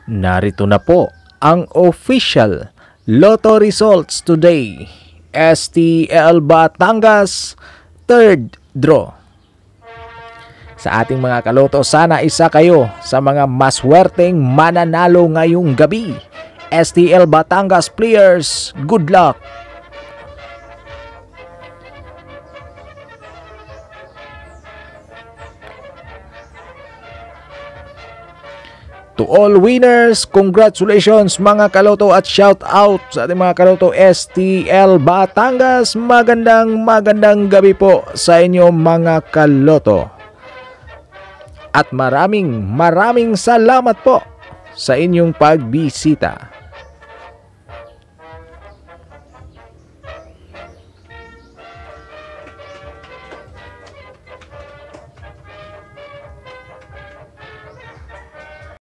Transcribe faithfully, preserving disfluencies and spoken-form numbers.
Narito na po ang official Lotto results today. Stl Batangas, third draw. Sa ating mga kaloto, sana isa kayo sa mga maswerteng mananalo ngayong gabi. Stl Batangas players, good luck! To all winners, congratulations mga kaloto at shout out sa ating mga kaloto Stl Batangas. Magandang magandang gabi po sa inyo mga kaloto. At maraming maraming salamat po sa inyong pagbisita.